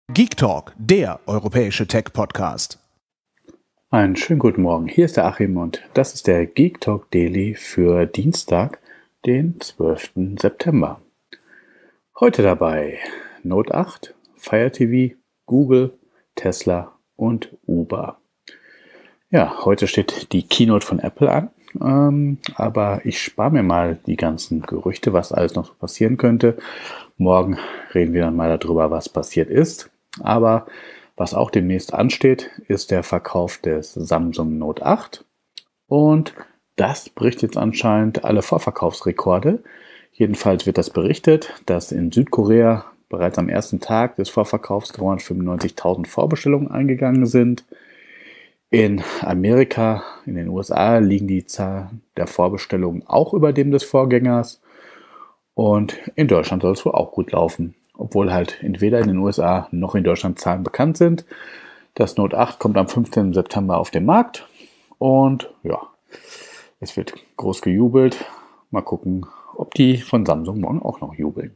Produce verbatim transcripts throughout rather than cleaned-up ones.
Geek Talk, der europäische Tech-Podcast. Einen schönen guten Morgen, hier ist der Achim und das ist der Geek Talk Daily für Dienstag, den zwölften September. Heute dabei Note acht, Fire T V, Google, Tesla und Uber. Ja, heute steht die Keynote von Apple an, ähm, aber ich spare mir mal die ganzen Gerüchte, was alles noch so passieren könnte. Morgen reden wir dann mal darüber, was passiert ist. Aber was auch demnächst ansteht, ist der Verkauf des Samsung Note acht. Und das bricht jetzt anscheinend alle Vorverkaufsrekorde. Jedenfalls wird das berichtet, dass in Südkorea bereits am ersten Tag des Vorverkaufs dreihundertfünfundneunzigtausend Vorbestellungen eingegangen sind. In Amerika, in den U S A, liegen die Zahlen der Vorbestellungen auch über dem des Vorgängers. Und in Deutschland soll es wohl auch gut laufen, obwohl halt entweder in den U S A noch in Deutschland Zahlen bekannt sind. Das Note acht kommt am fünfzehnten September auf den Markt und ja, es wird groß gejubelt. Mal gucken, ob die von Samsung morgen auch noch jubeln.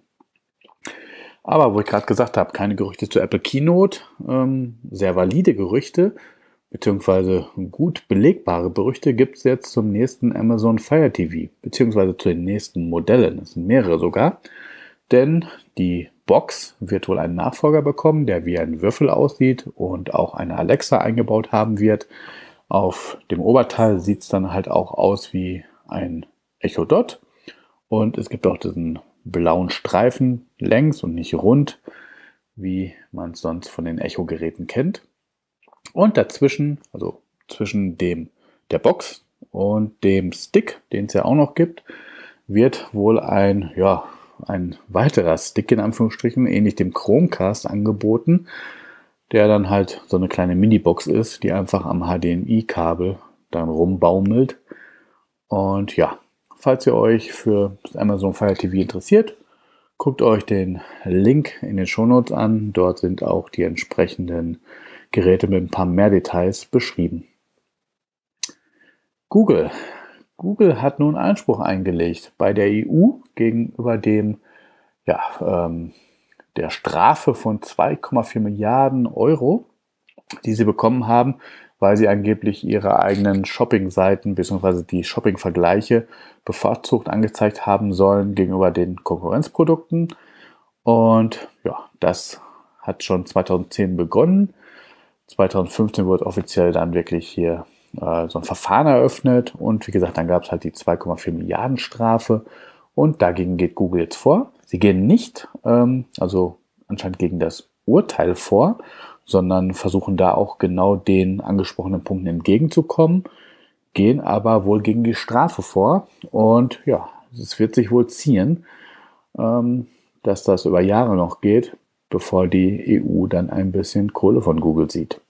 Aber wo ich gerade gesagt habe, keine Gerüchte zur Apple Keynote, ähm, sehr valide Gerüchte, beziehungsweise gut belegbare Gerüchte gibt es jetzt zum nächsten Amazon Fire T V, beziehungsweise zu den nächsten Modellen. Das sind mehrere sogar, denn die Box wird wohl einen Nachfolger bekommen, der wie ein Würfel aussieht und auch eine Alexa eingebaut haben wird. Auf dem Oberteil sieht es dann halt auch aus wie ein Echo Dot und es gibt auch diesen blauen Streifen längs und nicht rund, wie man es sonst von den Echo-Geräten kennt. Und dazwischen, also zwischen dem der Box und dem Stick, den es ja auch noch gibt, wird wohl ein, ja, ein weiterer Stick in Anführungsstrichen, ähnlich dem Chromecast angeboten, der dann halt so eine kleine Mini-Box ist, die einfach am H D M I-Kabel dann rumbaumelt. Und ja, falls ihr euch für das Amazon Fire T V interessiert, guckt euch den Link in den Shownotes an. Dort sind auch die entsprechenden Geräte mit ein paar mehr Details beschrieben. Google. Google hat nun Einspruch eingelegt bei der E U gegenüber dem, ja, ähm, der Strafe von zwei Komma vier Milliarden Euro, die sie bekommen haben, weil sie angeblich ihre eigenen Shopping-Seiten bzw. die Shopping-Vergleiche bevorzugt angezeigt haben sollen gegenüber den Konkurrenzprodukten. Und ja, das hat schon zweitausendzehn begonnen. zweitausendfünfzehn wurde offiziell dann wirklich hier äh, so ein Verfahren eröffnet und wie gesagt, dann gab es halt die zwei Komma vier Milliarden Strafe und dagegen geht Google jetzt vor. Sie gehen nicht, ähm, also anscheinend gegen das Urteil vor, sondern versuchen da auch genau den angesprochenen Punkten entgegenzukommen, gehen aber wohl gegen die Strafe vor und ja, es wird sich wohl ziehen, ähm, dass das über Jahre noch geht, bevor die E U dann ein bisschen Kohle von Google sieht.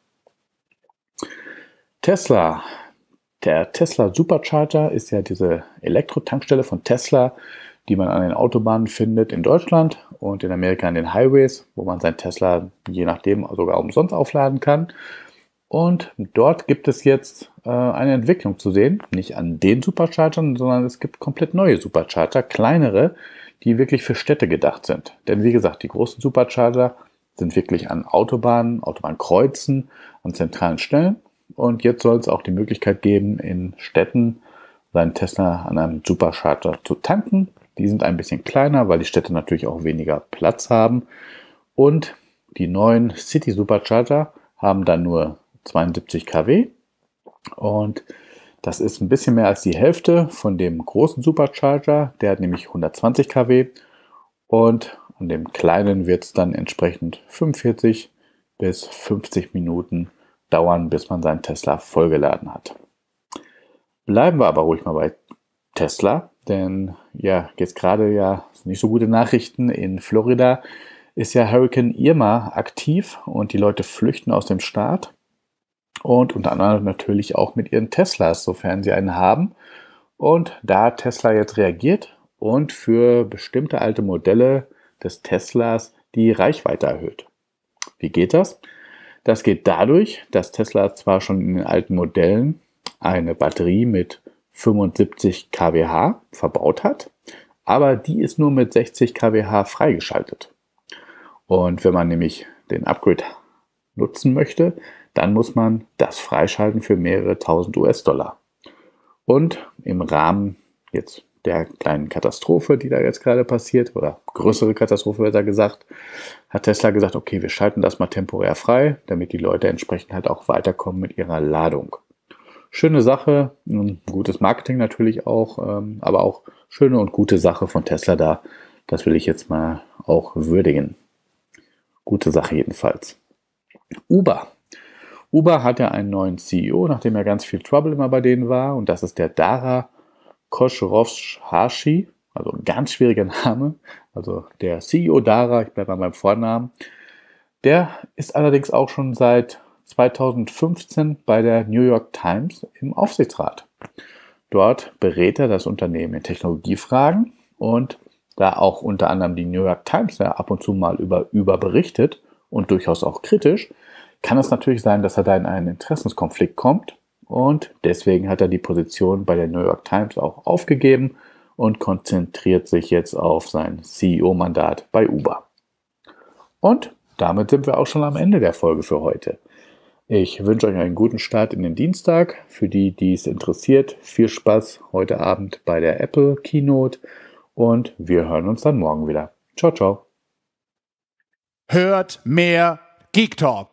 Tesla. Der Tesla Supercharger ist ja diese Elektrotankstelle von Tesla, die man an den Autobahnen findet in Deutschland und in Amerika an den Highways, wo man sein Tesla je nachdem sogar umsonst aufladen kann. Und dort gibt es jetzt äh, eine Entwicklung zu sehen, nicht an den Superchargern, sondern es gibt komplett neue Supercharger, kleinere, die wirklich für Städte gedacht sind. Denn wie gesagt, die großen Supercharger sind wirklich an Autobahnen, Autobahnkreuzen, an zentralen Stellen. Und jetzt soll es auch die Möglichkeit geben, in Städten seinen Tesla an einem Supercharger zu tanken. Die sind ein bisschen kleiner, weil die Städte natürlich auch weniger Platz haben. Und die neuen City Supercharger haben dann nur zweiundsiebzig Kilowatt. Und das ist ein bisschen mehr als die Hälfte von dem großen Supercharger. Der hat nämlich hundertzwanzig Kilowatt. Und an dem kleinen wird es dann entsprechend fünfundvierzig bis fünfzig Minuten dauern, bis man seinen Tesla vollgeladen hat. Bleiben wir aber ruhig mal bei Tesla, denn ja, jetzt gerade ja nicht so gute Nachrichten. In Florida ist ja Hurricane Irma aktiv und die Leute flüchten aus dem Staat und unter anderem natürlich auch mit ihren Teslas, sofern sie einen haben. Und da hat Tesla jetzt reagiert und für bestimmte alte Modelle des Teslas die Reichweite erhöht. Wie geht das? Das geht dadurch, dass Tesla zwar schon in den alten Modellen eine Batterie mit fünfundsiebzig Kilowatt verbaut hat, aber die ist nur mit sechzig Kilowatt freigeschaltet. Und wenn man nämlich den Upgrade nutzen möchte, dann muss man das freischalten für mehrere tausend U S-Dollar. Und im Rahmen jetzt der kleinen Katastrophe, die da jetzt gerade passiert, oder größere Katastrophe, besser gesagt, hat Tesla gesagt, okay, wir schalten das mal temporär frei, damit die Leute entsprechend halt auch weiterkommen mit ihrer Ladung. Schöne Sache, gutes Marketing natürlich auch, aber auch schöne und gute Sache von Tesla da. Das will ich jetzt mal auch würdigen. Gute Sache jedenfalls. Uber. Uber hat ja einen neuen C E O, nachdem ja ganz viel Trouble immer bei denen war. Und das ist der Dara Khosrowshahi, also ein ganz schwieriger Name. Also der C E O Dara, ich bleibe bei meinem Vornamen. Der ist allerdings auch schon seit zweitausendfünfzehn bei der New York Times im Aufsichtsrat. Dort berät er das Unternehmen in Technologiefragen und da auch unter anderem die New York Times ja ab und zu mal über Uber berichtet und durchaus auch kritisch, kann es natürlich sein, dass er da in einen Interessenskonflikt kommt und deswegen hat er die Position bei der New York Times auch aufgegeben und konzentriert sich jetzt auf sein C E O-Mandat bei Uber. Und damit sind wir auch schon am Ende der Folge für heute. Ich wünsche euch einen guten Start in den Dienstag. Für die, die es interessiert, viel Spaß heute Abend bei der Apple Keynote und wir hören uns dann morgen wieder. Ciao, ciao. Hört mehr Geek Talk.